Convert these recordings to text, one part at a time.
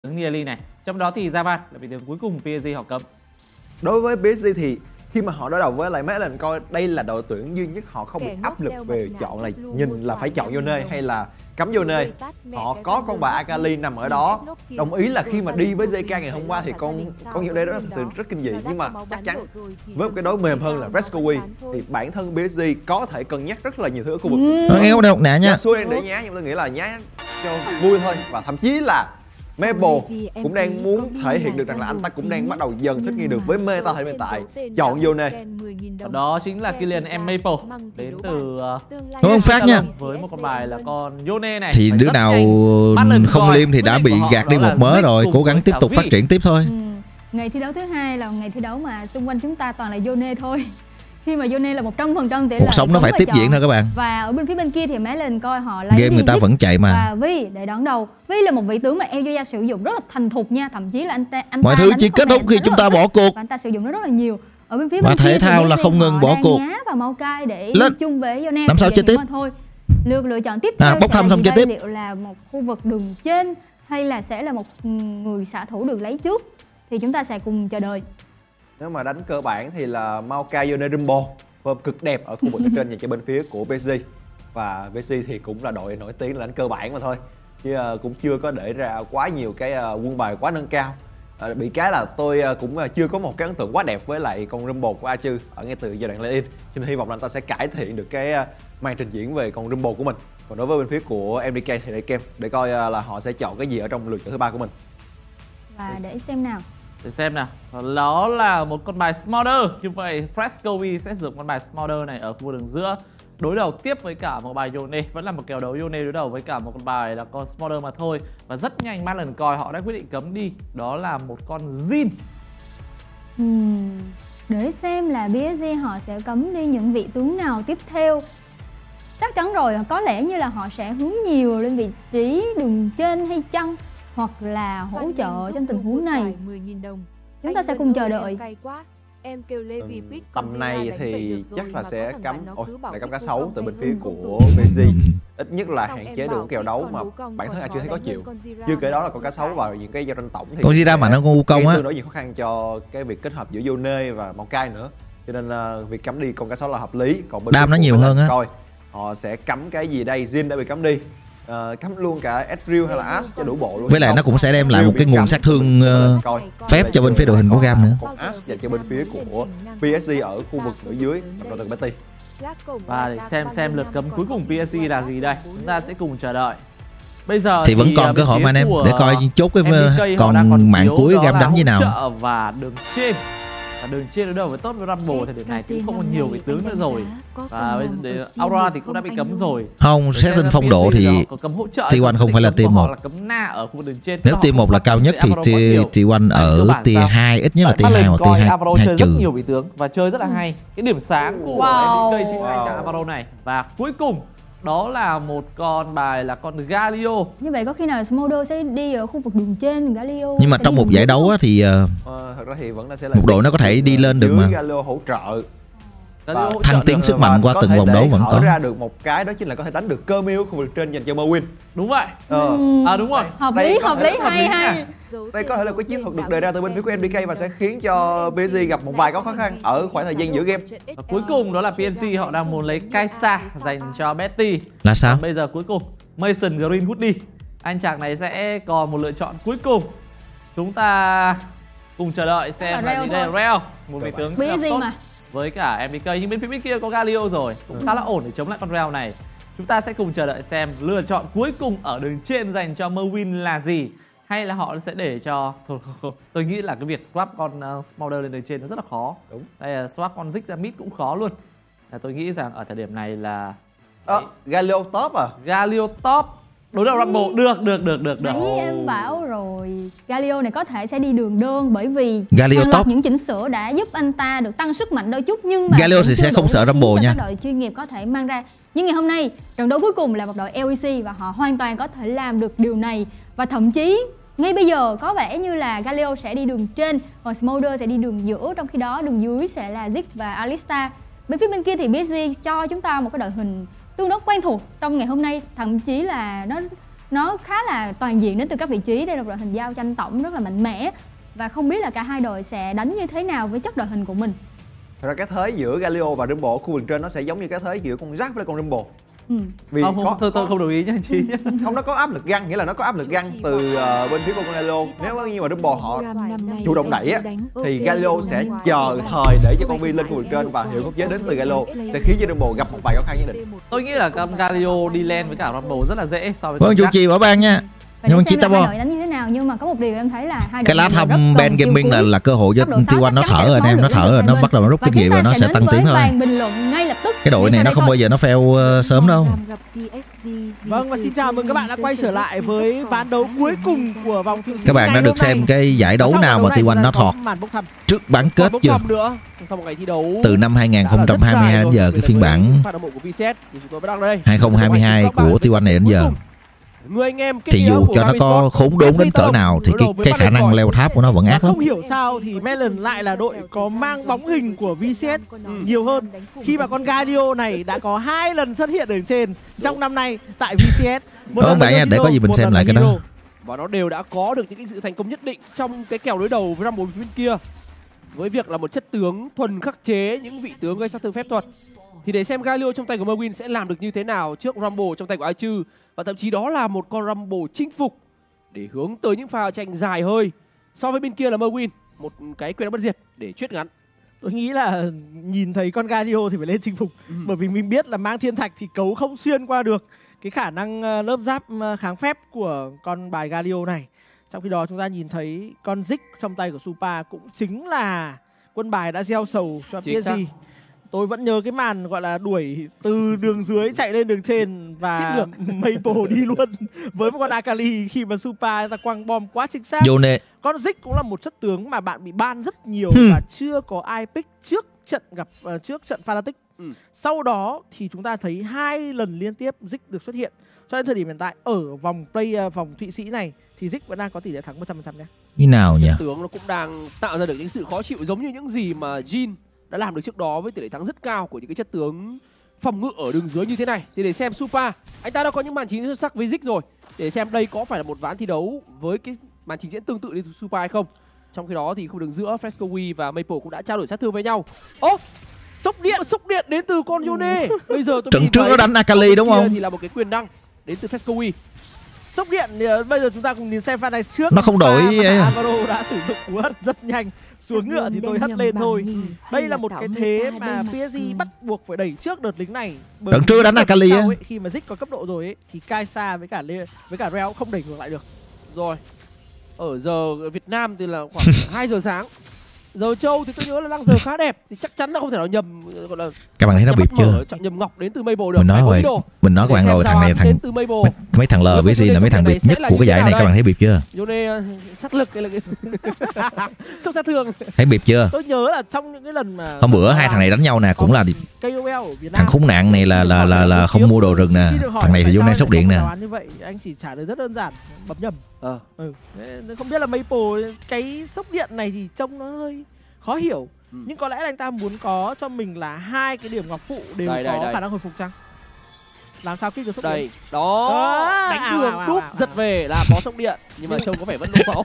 Nieli này. Trong đó thì Javan là vị tướng cuối cùng PSG họ cấm. Đối với PSG thì khi mà họ đối đầu với lại mấy lần coi đây là đội tuyển duy nhất họ không bị áp lực về chọn là nhìn là phải chọn Yone hay là cấm Yone. Họ có con bà Akali nằm ở đó. Đồng ý là khi mà đi với JK ngày hôm qua thì con Yone đó thật sự rất kinh dị, nhưng mà chắc chắn với một cái đối mềm hơn là Rescoe thì bản thân PSG có thể cân nhắc rất là nhiều thứ ở khu vực. Nghe không độc nè nha. Xui đang để nhá, nhưng tôi nghĩ là nhá cho vui thôi, và thậm chí là Maple cũng đang muốn thể hiện được rằng là anh ta cũng đang bắt đầu dần thích nghi được với meta hiện tại, chọn Yone. Đó chính là Kylian Maple đến từ Đúng không Phát nha. với một con bài là con Yone này. Thì đứa nào không liêm thì đã bị gạt đi một mớ rồi, cố gắng tiếp tục phát triển tiếp thôi. Ngày thi đấu thứ hai là ngày thi đấu mà xung quanh chúng ta toàn là Yone thôi. Khi mà Yone là 100% tỷ lệ cuộc sống nó phải tiếp diễn thôi các bạn. Và ở bên phía bên kia thì mấy lần coi họ lấy game người ta vẫn chạy mà. Và Vi để đón đầu. Vi là một vị tướng mà Elyoya sử dụng rất là thành thục nha, thậm chí là anh mọi thứ chỉ kết thúc khi chúng ta bỏ cuộc. Và anh ta sử dụng nó rất là nhiều. Ở bên phía mà bên thể thao là không ngừng bỏ cuộc. Nhá và Maokai để lên chung với Yone. Làm sao chơi tiếp? Thôi. Lựa chọn tiếp theo bốc thăm xong chơi tiếp. Liệu là một khu vực đường trên hay là sẽ là một người xạ thủ được lấy trước thì chúng ta sẽ cùng chờ đợi. Nếu mà đánh cơ bản thì là Maokai Yone Rumble form cực đẹp ở khu vực ở trên dành cho bên phía của PSG. Và PSG thì cũng là đội nổi tiếng là đánh cơ bản mà thôi, chứ cũng chưa có để ra quá nhiều cái quân bài quá nâng cao. Bị cái là tôi cũng chưa có một cái ấn tượng quá đẹp với lại con Rumble của Achu ở ngay từ giai đoạn lane-in, cho nên hy vọng là anh ta sẽ cải thiện được cái màn trình diễn về con Rumble của mình. Còn đối với bên phía của MDK thì để coi là họ sẽ chọn cái gì ở trong lượt chọn thứ ba của mình. Và để xem nào. Để xem nào. Đó là một con bài Smolder. Như vậy Frescoe sẽ sử dụng con bài Smolder này ở khu vực đường giữa, đối đầu tiếp với cả một bài Yone. Vẫn là một kèo đấu Yone đối đầu với cả một con bài là con Smolder mà thôi. Và rất nhanh Marlon Coi họ đã quyết định cấm đi. Đó là một con Jhin. Để xem là PSG họ sẽ cấm đi những vị tướng nào tiếp theo. Chắc chắn rồi, có lẽ như là họ sẽ hướng nhiều lên vị trí đường trên hay chăng, hoặc là hỗ trợ trong tình huống này. Chúng ta sẽ cùng chờ đợi. Tầm này thì chắc là sẽ cấm lại cấm cá sấu từ bên phía của PSG. Ít nhất là hạn chế được kèo đấu mà bản thân ai chưa thấy có chịu. Chưa kể đó là con cá sấu vào những cái giao tranh tổng thì con Zira mà nó ngu công á, tương đối nhiều khó khăn cho cái việc kết hợp giữa Yone và Maokai nữa. Cho nên việc cấm đi con cá sấu là hợp lý. Còn bên đam nó nhiều hơn á. Coi họ sẽ cấm cái gì đây? Jhin đã bị cấm đi. Cấm luôn cả Ezreal hay là Ashe cho đủ bộ luôn. Với lại nó cũng sẽ đem lại một cái nguồn sát thương phép cho bên phía đội hình của Gam nữa. Còn Ashe dành cho bên phía của PSG ở khu vực ở dưới đội tuyển Betty. Và để xem lượt cấm cuối cùng PSG là gì đây. Chúng ta sẽ cùng chờ đợi. Bây giờ thì vẫn còn cơ hội mà anh em để coi chốt cái còn mạng cuối Gam đánh như nào. Và đường trên. Đường trên đối đầu với tốt với Rumble thì điểm này cũng không còn nhiều vị tướng nữa rồi. Và bây giờ Aurora thì cũng đã bị cấm rồi. Không, xét trên phong độ thì T1 không phải là tier 1. Nếu tier 1 là cao nhất thì T1 ở tier 2, ít nhất là tier 2 hoặc tier 2 chơi rất nhiều vị tướng và chơi rất là hay. Cái điểm sáng của MDK chính là chàng Aurora này. Và cuối cùng đó là một con bài là con Galio. Như vậy có khi nào Smolder sẽ đi ở khu vực đường trên Galio? Nhưng mà trong một giải đấu á thì thật ra thì vẫn sẽ là một đội nó có thể đi lên được mà. Galio hỗ trợ. Thăng tiến sức mạnh qua từng vòng đấu vẫn có. Ra được một cái đó chính là có thể đánh được cơ miêu khu vực trên dành cho Merwin. Đúng vậy. Đúng rồi. Hợp lý hay. Đây có thể là cái chiến thuật được đề ra từ bên phía của MDK và sẽ khiến cho PSG gặp một vài khó khăn ở khoảng thời gian giữa game. Và cuối cùng đó là PNC họ đang muốn lấy Kaisa dành cho Betty. Là sao? Bây giờ cuối cùng Mason Greenwood đi. Anh chàng này sẽ còn một lựa chọn cuối cùng. Chúng ta cùng chờ đợi xem là gì đây. Rell, một vị tướng tốt mà. Với cả MDK, nhưng bên phía bên kia có Galio rồi, cũng khá là ổn để chống lại con Rell này. Chúng ta sẽ cùng chờ đợi xem lựa chọn cuối cùng ở đường trên dành cho Merwin là gì, hay là họ sẽ để cho tôi nghĩ là cái việc swap con Smolder lên đường trên nó rất là khó. Đúng. Đây là swap con Ziggs ra mid cũng khó luôn. Tôi nghĩ rằng ở thời điểm này là Galio top à? Galio top đối đầu Rumble được. Đấy, em bảo rồi, Galio này có thể sẽ đi đường đơn bởi vì Galio top những chỉnh sửa đã giúp anh ta được tăng sức mạnh đôi chút, nhưng mà Galio thì sẽ không sợ Rumble nha. Đội chuyên nghiệp có thể mang ra. Nhưng ngày hôm nay trận đấu cuối cùng là một đội LEC và họ hoàn toàn có thể làm được điều này, và thậm chí ngay bây giờ có vẻ như là Galio sẽ đi đường trên, còn Smolder sẽ đi đường giữa, trong khi đó đường dưới sẽ là Ziggs và Alistar. Bên phía bên kia thì PSG cho chúng ta một cái đội hình tương đối quen thuộc trong ngày hôm nay, thậm chí là nó nó khá là toàn diện đến từ các vị trí. Đây là một đội hình giao tranh tổng rất là mạnh mẽ và không biết là cả hai đội sẽ đánh như thế nào với chất đội hình của mình. Thật ra cái thế giữa Galio và Rumble khu vực trên nó sẽ giống như cái thế giữa con Jack với con Rumble. Vì tôi không đồng ý nha anh Chí. Không, nó có áp lực găng, nghĩa là nó có áp lực găng từ bên phía con Galio. Nếu như mà Rumble họ chủ động đẩy á thì Galio sẽ chờ thời để cho con Vi lên khu vực trên và hiệu khống chế đến từ Galio sẽ khiến cho Rumble gặp một vài khó khăn nhất định. Tôi nghĩ là con Galio đi lên với cả Rumble rất là dễ so với vâng, chủ trì bỏ ban nha. Nhưng mà hai đội đánh như thế nào, nhưng mà có một điều em thấy là hai đội cái lá thăm Ben Gaming là cơ hội cho T1 nó thở rồi anh em, nó thở rồi, nó bắt đầu nó rút kinh nghiệm và nó sẽ tăng tiến thôi. Cái đội này nó không bao giờ nó fail sớm đâu. Vâng, và xin chào mừng các bạn đã quay trở lại với ván đấu cuối cùng của vòng Thụy Sĩ. Các bạn đã được xem cái giải đấu nào mà T1 nó thọt trước bán kết chưa? Từ năm 2022 đến giờ, cái phiên bản 2022 của T1 này đến giờ. Thì dù cho nó có khốn đốn đến cỡ nào thì cái khả năng leo tháp của nó vẫn ác lắm. Không hiểu sao thì Melon lại là đội có mang bóng hình của VCS nhiều hơn, khi mà con Galio này đã có 2 lần xuất hiện ở trên trong năm nay tại VCS. Đúng bạn nha, để có gì mình xem lại cái đó. Và nó đều đã có được những cái sự thành công nhất định trong cái kèo đối đầu với Rumble bên kia, với việc là một chất tướng thuần khắc chế những vị tướng gây sát thương phép thuật. Thì để xem Galio trong tay của Merwin sẽ làm được như thế nào trước Rumble trong tay của Aichu. Và thậm chí đó là một con Rumble chinh phục để hướng tới những pha tranh dài hơi. So với bên kia là Merwin, một cái quyền bất diệt để chuyết ngắn. Tôi nghĩ là nhìn thấy con Galio thì phải lên chinh phục. Bởi vì mình biết là mang thiên thạch thì cấu không xuyên qua được cái khả năng lớp giáp kháng phép của con bài Galio này. Trong khi đó chúng ta nhìn thấy con Zik trong tay của Supa cũng chính là quân bài đã gieo sầu cho PSG. Tôi vẫn nhớ cái màn gọi là đuổi từ đường dưới chạy lên đường trên và Maple đi luôn với một con Akali khi mà Supa ta quăng bom quá chính xác. Con Zik cũng là một chất tướng mà bạn bị ban rất nhiều và chưa có ai pick trước trận Fnatic. Sau đó thì chúng ta thấy 2 lần liên tiếp Zik được xuất hiện. Cho đến thời điểm hiện tại ở vòng vòng Thụy Sĩ này thì Zik vẫn đang có tỷ lệ thắng 100% nhé. Như nào nhỉ? Chất tướng nó cũng đang tạo ra được những sự khó chịu giống như những gì mà Jin đã làm được trước đó với tỷ lệ thắng rất cao của những cái chất tướng phòng ngự ở đường dưới như thế này. Thì để xem Supa, anh ta đã có những màn trình diễn xuất sắc với Zik rồi. Để xem đây có phải là một ván thi đấu với cái màn trình diễn tương tự như Supa hay không. Trong khi đó thì khu đường giữa Frescoe và Maple cũng đã trao đổi sát thương với nhau. Sốc điện đến từ con Yone. Bây giờ tôi trận trước nó đánh Akali đúng không? Thì là một cái quyền năng đến từ Frescoe. Sốc điện thì bây giờ chúng ta cùng nhìn xem pha này trước. Nó không đổi. Alvaro đã sử dụng cú hất rất nhanh. Xuống ngựa thì tôi hất lên thôi. Đây là một cái thế mà PSG bắt buộc phải đẩy trước đợt lính này. Trận trước đánh Akali á. Khi mà Zik có cấp độ rồi ấy, thì Kaisa với cả Reo không đẩy ngược lại được. Rồi. Ở giờ Việt Nam thì là khoảng 2 giờ sáng. Giờ Châu thì tôi nhớ là đang giờ khá đẹp, thì chắc chắn là không thể nào nhầm, gọi là các bạn thấy nó bịp chưa? Chọn nhầm ngọc đến từ Maple được. Mình nói các bạn rồi, thằng này mấy thằng LBC là mấy thằng bịp nhất của cái giải này, các bạn thấy bịp chưa? Yone sát lực hay là sốc sát thương. Thấy bịp chưa? Tôi nhớ là trong những cái lần mà hôm bữa hai thằng này đánh nhau nè cũng là KOL ở Việt Nam. Thằng khốn nạn này là không mua đồ rừng nè, thằng này thì vô này sốc điện nè. Như vậy anh chỉ trả lời rất đơn giản, bấm nhầm. Không biết là Maple cái sốc điện này thì trông nó hơi khó hiểu. Nhưng có lẽ là anh ta muốn có cho mình là 2 cái điểm ngọc phụ đều có khả năng hồi phục chăng? Làm sao kích được sốc điện? Đó, đánh thường đúp giật về là có sốc điện, nhưng mà trông có vẻ vẫn nôn máu.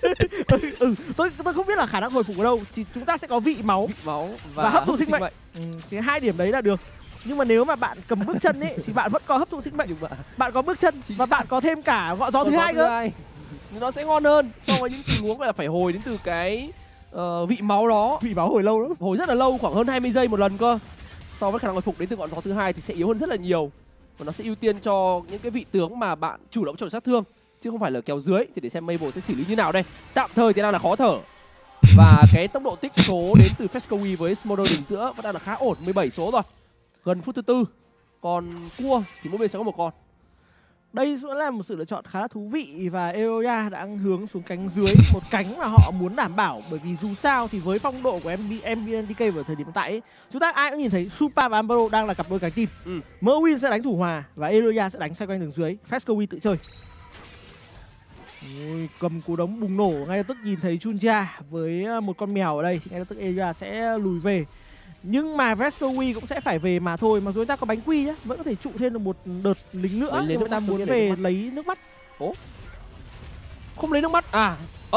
Tôi không biết là khả năng hồi phục ở đâu. Thì chúng ta sẽ có vị máu và hấp thụ sinh mệnh. Thì 2 điểm đấy là được. Nhưng mà nếu mà bạn cầm bước chân ấy thì bạn vẫn có hấp thụ sinh mệnh. Bạn có bước chân và bạn có thêm cả gọn gió thứ hai cơ. Nó sẽ ngon hơn so với những tình huống là phải hồi đến từ cái vị máu đó. Vị máu hồi lâu lắm, hồi rất là lâu, khoảng hơn 20 giây một lần cơ. So với khả năng hồi phục đến từ ngọn gió thứ hai thì sẽ yếu hơn rất là nhiều. Và nó sẽ ưu tiên cho những cái vị tướng mà bạn chủ động chọn sát thương, chứ không phải là kéo dưới. Thì để xem Maple sẽ xử lý như nào đây. Tạm thời thì đang là khó thở. Và cái tốc độ tích số đến từ Frescoe với Smolder đỉnh giữa vẫn đang là khá ổn, 17 số rồi. Gần phút thứ 4. Còn cua thì mỗi bên sẽ có một con. Đây sẽ là một sự lựa chọn khá là thú vị và Eoya đang hướng xuống cánh dưới, một cánh mà họ muốn đảm bảo, bởi vì dù sao thì với phong độ của MVNTK vào thời điểm hiện tại ấy, chúng ta ai cũng nhìn thấy Supa và Ambro đang là cặp đôi cánh tim. Merwin sẽ đánh thủ hòa và Eoya sẽ đánh xoay quanh đường dưới, Frescoe tự chơi. Cầm cú đống bùng nổ, ngay lập tức nhìn thấy Chunja với một con mèo ở đây, ngay lập tức Eoya sẽ lùi về. Nhưng mà Vescovi cũng sẽ phải về mà thôi. Mặc dù người ta có bánh quy nhá, vẫn có thể trụ thêm được một đợt lính nữa. Nếu người ta muốn về lấy nước mắt. Ố, không lấy nước mắt à?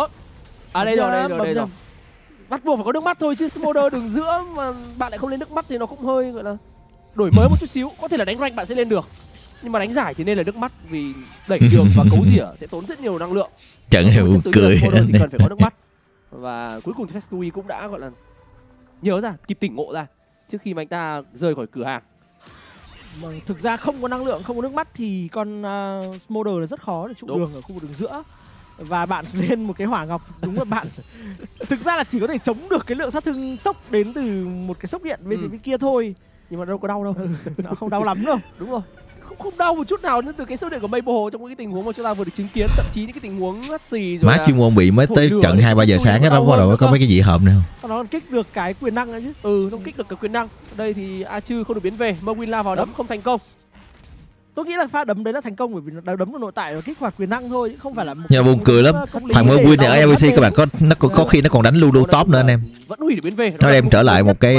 Đây rồi. Bắt buộc phải có nước mắt thôi chứ Smolder đường giữa mà bạn lại không lên nước mắt thì nó cũng hơi gọi là đổi mới một chút xíu. Có thể là đánh rank bạn sẽ lên được, nhưng mà đánh giải thì nên là nước mắt, vì đẩy đường và cấu rỉa sẽ tốn rất nhiều năng lượng. Chẳng hiểu cười. Smolder thì cần phải có nước mắt. Và cuối cùng thì Vescovi cũng đã gọi là nhớ ra, kịp tỉnh ngộ ra trước khi mà anh ta rời khỏi cửa hàng. Mà thực ra không có năng lượng, không có nước mắt thì con Smolder là rất khó để trụ đường ở khu vực đường giữa. Và bạn lên một cái hỏa ngọc, đúng là bạn thực ra là chỉ có thể chống được cái lượng sát thương sốc đến từ một cái sốc điện bên phía kia thôi. Nhưng mà đâu có đau đâu. Nó không đau lắm đâu. Đúng rồi. Không đau một chút nào nữa từ cái sốc điện của Maple trong cái tình huống mà chúng ta vừa được chứng kiến, thậm chí những cái tình huống ngắt xì rồi. Má chuyên môn bị mới tới trận 2-3 giờ sáng đó bắt đầu có mấy cái dị hợm nào. Nó còn kích được cái quyền năng nữa chứ. Nó kích được cái quyền năng. Đây thì Achu không được biến về, Merwin lao vào đấm không thành công. Tôi nghĩ là pha đấm đấy là thành công bởi vì nó đấm vào nội tại và kích hoạt quyền năng thôi, chứ không phải là một nhưng mà buồn cười lắm. Thằng Merwin này ở LEC các bạn có khi nó còn đánh Ludo top nữa anh em. Vẫn hủy được biến về. Nó đem trở lại một cái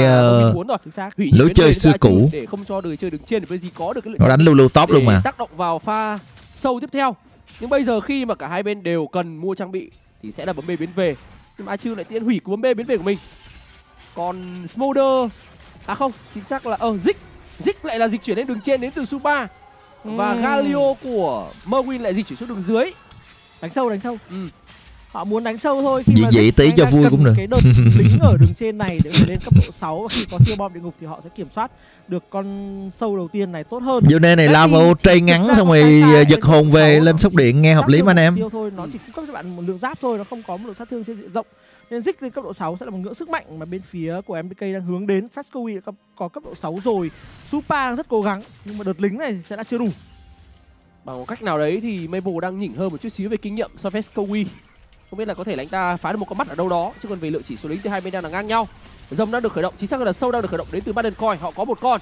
lối chơi xưa cũ để không cho đời chơi đứng trên để có được cái lựa nó đánh Ludo top luôn mà. Tác động vào pha sâu tiếp theo. Nhưng bây giờ khi mà cả hai bên đều cần mua trang bị thì sẽ là bấm B biến về. Nhưng mà Achu lại tiến hủy của bấm B biến về của mình. Còn Smolder không, chính xác là Zik lại là dịch chuyển lên đường trên đến từ Supa. Và Galio của Merwin lại dịch chuyển xuống đường dưới. Đánh sâu. Họ muốn đánh sâu thôi. Khi dị tí cho vui cũng được. Cái đợt lính ở đường trên này để lên cấp độ 6 và khi có siêu bom địa ngục thì họ sẽ kiểm soát được con sâu đầu tiên này tốt hơn. Vô này lao vào trây ngắn xong rồi giật hồn về lên sốc điện nghe hợp lý mà anh em. Thôi, nó chỉ cung cấp cho bạn một lượng giáp thôi, nó không có một lượng sát thương trên diện rộng. Nên Zik lên cấp độ 6 sẽ là một ngưỡng sức mạnh mà bên phía của MBK đang hướng đến. Vescovi có cấp độ 6 rồi. Supa rất cố gắng nhưng mà đợt lính này sẽ là chưa đủ. Bằng một cách nào đấy thì Maple đang nhỉnh hơn một chút xíu về kinh nghiệm so với Vescovi. Không biết là có thể là anh ta phá được một con mắt ở đâu đó, chứ còn về lượng chỉ số lính thì hai bên đang là ngang nhau. Rồng đang được khởi động, chính xác là sâu đang được khởi động đến từ Baden Coin, họ có một con.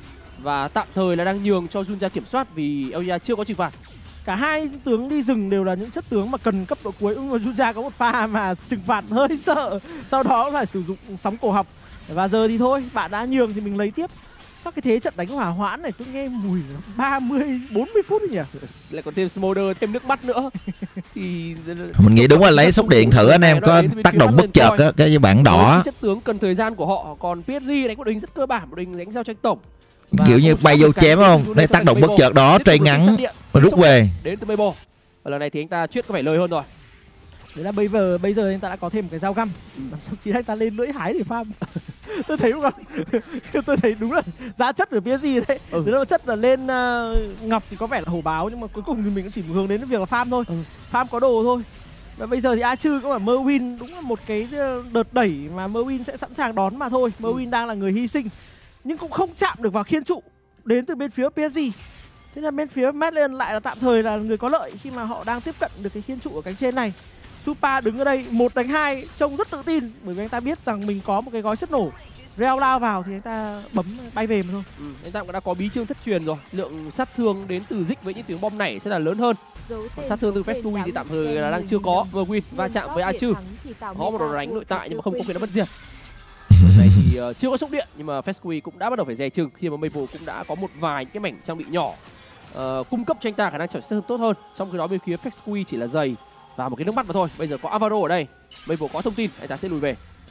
Và tạm thời là đang nhường cho Junja kiểm soát vì Eoya chưa có trừng phạt. Cả hai tướng đi rừng đều là những chất tướng mà cần cấp độ cuối, nhưng mà Junja có một pha mà trừng phạt hơi sợ. Sau đó phải sử dụng sóng cổ học. Và giờ thì thôi, bạn đã nhường thì mình lấy tiếp. Sao cái thế trận đánh hỏa hoãn này tôi nghe mùi 30-40 phút nhỉ? Lại còn thêm Smolder, thêm nước mắt nữa. Thì mình nghĩ đúng là lấy sốc điện thử anh em có tác động bất chợt á, cái bảng đỏ. Chất tướng cần thời gian của họ, còn PSG đánh một đội hình rất cơ bản, một đội hình đánh giao tranh tổng. Kiểu như bay vô chém không? Đây tác động bất chợt đó, trây ngắn và rút về. Đến từ Maple. Và lần này thì anh ta chuyết có vẻ lời hơn rồi. Đấy là bây giờ anh ta đã có thêm một cái dao găm. Thậm chí anh ta lên lưỡi hái để farm. Tôi thấy không? Tôi thấy đúng là giá chất của PSG đấy. Đấy là chất là lên ngọc thì có vẻ là hổ báo, nhưng mà cuối cùng thì mình cũng chỉ hướng đến việc là farm thôi. Farm có đồ thôi. Và bây giờ thì Achu cũng là Merwin, đúng là một cái đợt đẩy mà Merwin sẽ sẵn sàng đón mà thôi. Merwin đang là người hy sinh nhưng cũng không chạm được vào khiên trụ đến từ bên phía PSG. Thế là bên phía Madland lại là tạm thời là người có lợi khi mà họ đang tiếp cận được cái khiên trụ ở cánh trên này. Supa đứng ở đây 1 đánh 2 trông rất tự tin bởi vì anh ta biết rằng mình có một cái gói chất nổ. Reo lao vào thì anh ta bấm bay về mà thôi. Anh ta cũng đã có bí chương thất truyền rồi. Lượng sát thương đến từ Zik với những tiếng bom này sẽ là lớn hơn. Sát thương từ Vescovi thì tạm thời là đang chưa có. Merwin va chạm với Achu. Có một đòn đánh nội tại nhưng mà không có quyền đã mất diệt. Này thì chưa có sốc điện nhưng mà Vescovi cũng đã bắt đầu phải dè chừng khi mà Maple cũng đã có một vài cái mảnh trang bị nhỏ cung cấp cho anh ta khả năng trở sát thương tốt hơn. Trong khi đó bên phía Vescovi chỉ là giày và một cái nước mắt mà thôi. Bây giờ có Avaro ở đây, Maple có thông tin anh ta sẽ lùi về.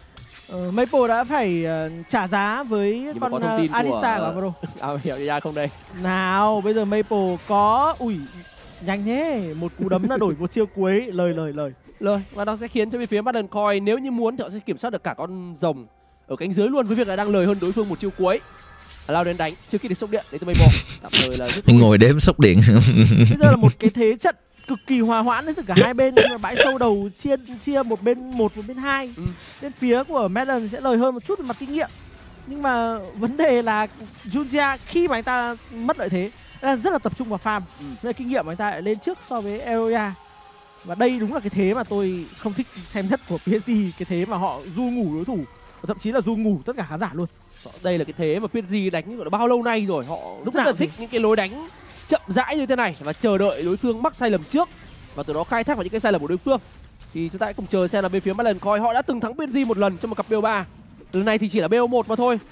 Maple đã phải trả giá với nhưng con Arista của Avaro. Hiểu ra không đây? Nào bây giờ Maple có nhanh thế, một cú đấm là đổi một chiêu cuối. Lời và nó sẽ khiến cho bên phía Baden Coin nếu như muốn thì họ sẽ kiểm soát được cả con rồng ở cánh dưới luôn, với việc là đang lời hơn đối phương một chiêu cuối. Lao đến đánh trước khi được sốc điện đến từ Maple. Tạm thời là ngồi đếm sốc điện. Bây giờ là một cái thế trận cực kỳ hòa hoãn đến từ cả hai bên, nhưng mà bãi sâu đầu chia một bên 1 một bên 2. Bên phía của Madden sẽ lời hơn một chút về mặt kinh nghiệm. Nhưng mà vấn đề là Junja khi mà anh ta mất lợi thế đang rất là tập trung vào farm. Nên kinh nghiệm của anh ta lại lên trước so với Eoya. Và đây đúng là cái thế mà tôi không thích xem nhất của PSG, cái thế mà họ ru ngủ đối thủ, thậm chí là ru ngủ tất cả khán giả luôn. Đây là cái thế mà PSG đánh gọi là bao lâu nay rồi, họ lúc rất là thích những cái lối đánh chậm rãi như thế này và chờ đợi đối phương mắc sai lầm trước và từ đó khai thác vào những cái sai lầm của đối phương. Thì chúng ta hãy cùng chờ xem là bên phía Madland Coin họ đã từng thắng PSG một lần trong một cặp BO3. Lần này thì chỉ là BO1 mà thôi.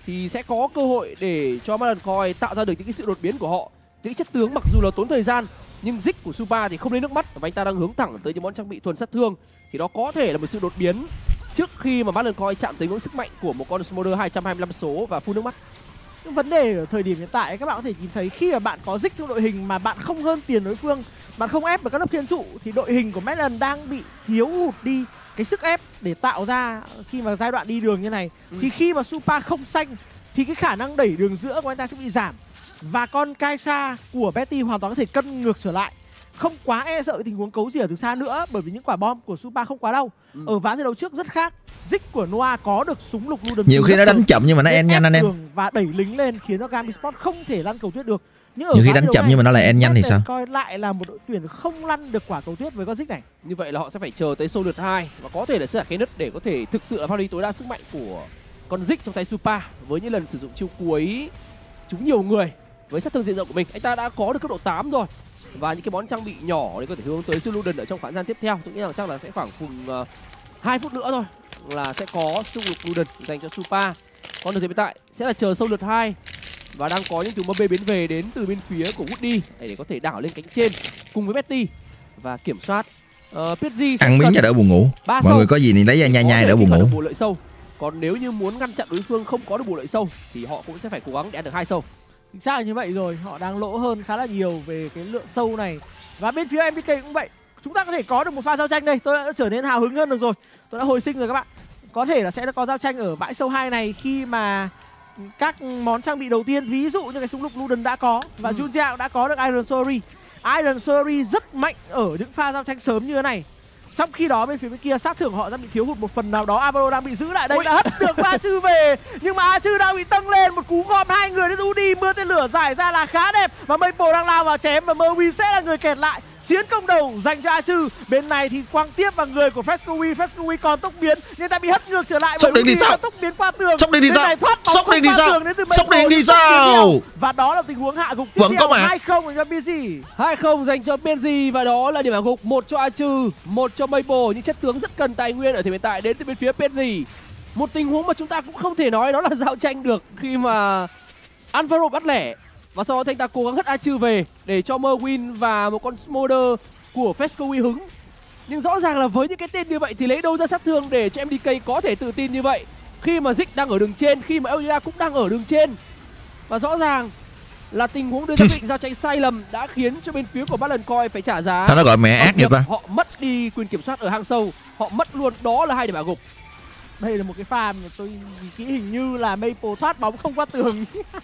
thì sẽ có cơ hội để cho Malencoin tạo ra được những cái sự đột biến của họ. Những chất tướng mặc dù là tốn thời gian nhưng Zik của Supa thì không lấy nước mắt và anh ta đang hướng thẳng tới những món trang bị thuần sát thương, thì đó có thể là một sự đột biến trước khi mà Malencoin chạm tới ngưỡng sức mạnh của một con Smolder 225 số và phun nước mắt. Nhưng vấn đề ở thời điểm hiện tại các bạn có thể nhìn thấy khi mà bạn có Zik trong đội hình mà bạn không hơn tiền đối phương, bạn không ép được các lớp thiên trụ thì đội hình của Madden đang bị thiếu hụt đi cái sức ép để tạo ra khi mà giai đoạn đi đường như này. Thì khi mà Supa không xanh thì cái khả năng đẩy đường giữa của anh ta sẽ bị giảm. Và con Kaisa của Betty hoàn toàn có thể cân ngược trở lại, không quá e sợ tình huống cấu rỉa từ xa nữa, bởi vì những quả bom của Supa không quá đau. Ở ván thi đấu trước rất khác, Zik của Noah có được súng lục Luden. Nhiều khi nó đánh chậm nhưng mà nó end nhanh anh em. Và đẩy lính lên khiến cho Gam Esports không thể lăn cầu tuyết được. Nhưng nhiều khi đánh chậm nhưng mà nó lại end nhanh thì sao? Coi lại là một đội tuyển không lăn được quả cầu tuyết với con Zik này. Như vậy là họ sẽ phải chờ tới sâu lượt 2 và có thể là sẽ là cái nứt để có thể thực sự là phát huy tối đa sức mạnh của con Zik trong tay Supa. Với những lần sử dụng chiêu cuối trúng nhiều người với sát thương diện rộng của mình, anh ta đã có được cấp độ 8 rồi. Và những cái món trang bị nhỏ để có thể hướng tới Luden ở trong khoảng thời gian tiếp theo. Tôi nghĩ rằng chắc là sẽ khoảng cùng 2 phút nữa thôi là sẽ có xung lục Luden dành cho Supa. Còn được hiện tại sẽ là chờ sâu lượt 2 và đang có những tiếng bê biến về đến từ bên phía của Woody để có thể đảo lên cánh trên cùng với Betty và kiểm soát. PSG ăn miếng cho đỡ buồn ngủ. Mọi người có gì thì lấy ra nhai nhai đỡ buồn ngủ. Bù lợi sâu. Còn nếu như muốn ngăn chặn đối phương không có được bù lợi sâu thì họ cũng sẽ phải cố gắng để ăn được 2 sâu. Chính xác là như vậy rồi, họ đang lỗ hơn khá là nhiều về cái lượng sâu này. Và bên phía MTK cũng vậy. Chúng ta có thể có được một pha giao tranh đây, tôi đã trở nên hào hứng hơn được rồi. Tôi đã hồi sinh rồi các bạn. Có thể là sẽ có giao tranh ở bãi sâu 2 này khi mà các món trang bị đầu tiên, ví dụ như cái súng lục Luden đã có và Junja cũng đã có được Iron Sorry. Iron Sorry rất mạnh ở những pha giao tranh sớm như thế này. Trong khi đó bên phía bên kia sát thương họ đang bị thiếu hụt một phần nào đó. Amaro đang bị giữ lại đây, đã hất được A Chư về, nhưng mà A Chư đang bị tăng lên một cú gom hai người đến Udi, mưa tên lửa giải ra là khá đẹp và Maple đang lao vào chém và Merwin sẽ là người kẹt lại. Chiến công đầu dành cho A Chư. Bên này thì quăng tiếp vào người của Frescoe. Frescoe còn tốc biến nhưng ta bị hất ngược trở lại bởi Udi đã tốc biến qua tường. Sốc đi đi sao? Sốc đi đi sao? Sốc đi sao? Và đó là tình huống hạ gục tiếp theo. 2-0 dành cho PSG. 2-0 dành cho PSG và đó là điểm hạ gục, một cho A Chư, một cho Maple. Những chất tướng rất cần tài nguyên ở thời hiện tại đến từ bên phía PSG. Một tình huống mà chúng ta cũng không thể nói đó là giao tranh được khi mà Alvaro bắt lẻ và sau đó anh ta cố gắng hất A Chư về để cho Merwin và một con Smolder của Frescoe hứng. Nhưng rõ ràng là với những cái tên như vậy thì lấy đâu ra sát thương để cho MDK có thể tự tin như vậy khi mà Zik đang ở đường trên, khi mà Eolia cũng đang ở đường trên. Và rõ ràng là tình huống đưa ra định giao tranh sai lầm đã khiến cho bên phía của Malencoin phải trả giá. Sao nó gọi mẹ ác như ta? Họ mất đi quyền kiểm soát ở hang sâu, họ mất luôn, đó là 2 điểm hạ gục. Đây là một cái pha mà tôi nghĩ hình như là Maple thoát bóng không qua tường.